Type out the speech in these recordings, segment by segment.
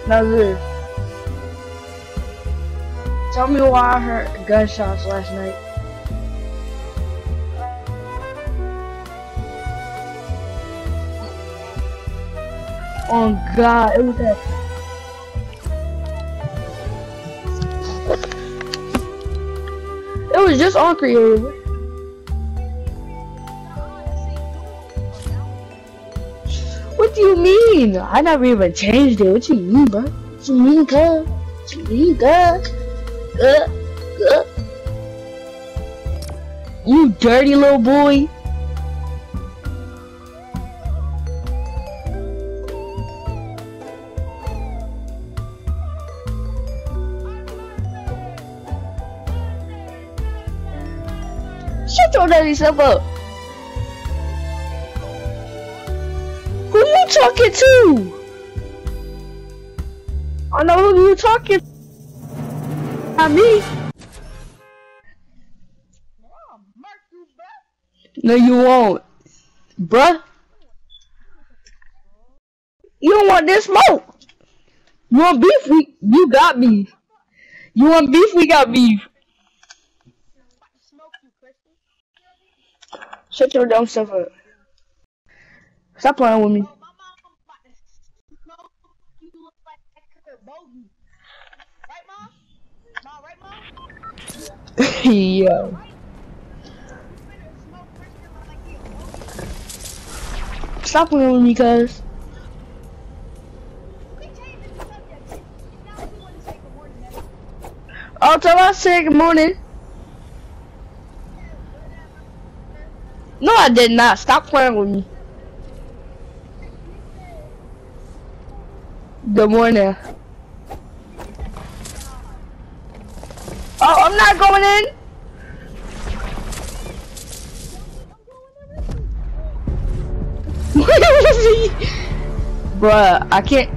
Now this. Tell me why I heard gunshots last night. Oh God, it was that. It was just on creative. What do you mean? I never even changed it. What you mean, bro? What you mean, cuz? What you mean, cuz? You dirty little boy. Shut your dirty self up. Who you talking to? I know who you talking to. Not me. No, you won't. Bruh. You don't want this smoke. You want beef? You got beef. You want beef? We got beef. Shut your dumb stuff up. Stop playing with me. Yeah. Stop playing with me, cuz. Oh, tell I said good morning. No, I did not. Stop playing with me. Good morning. Oh, I'm not going in. Bruh, I can't.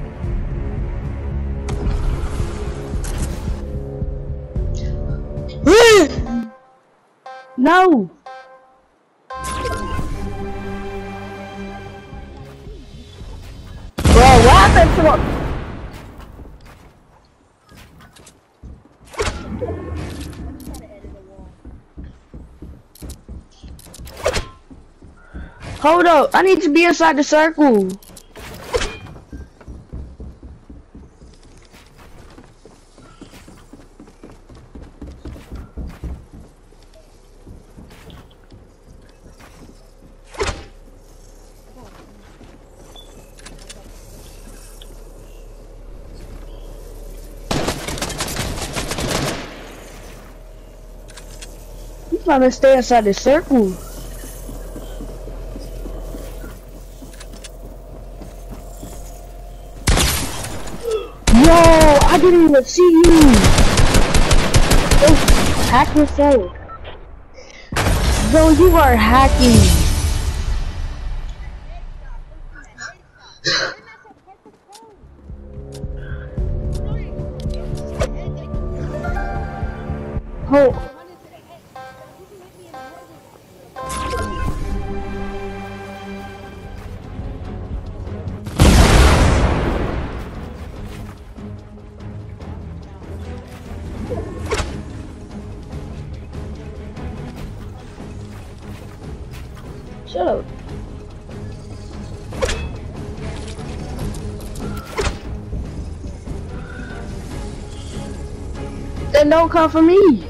No. Bro, what happened to him? Hold up, I need to be inside the circle. You trying to stay inside the circle. Yo, I didn't even see you. Yo, hack yourself. Yo, you are hacking. Oh. Shut up. Then don't come for me.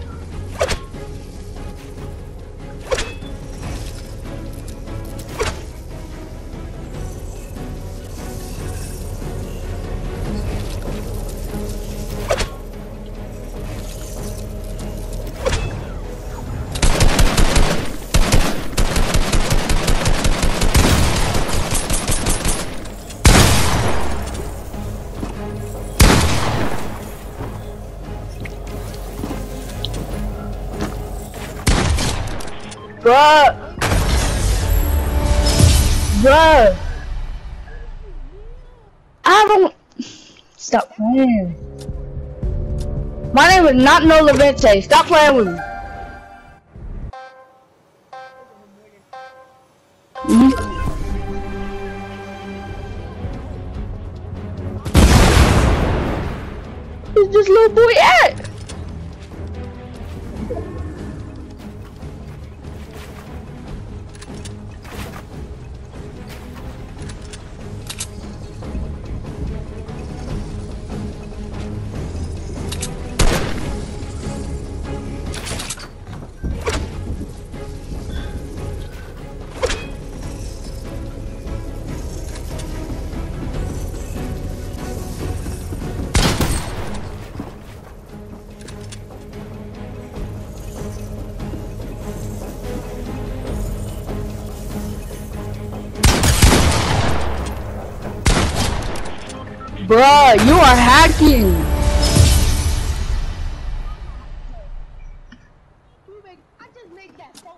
Bruh. Bruh. I don't. Stop playing. My name is not No Levente. Stop playing with me. Mm-hmm. Where's this little boy at? Bruh, you are hacking! I just made that so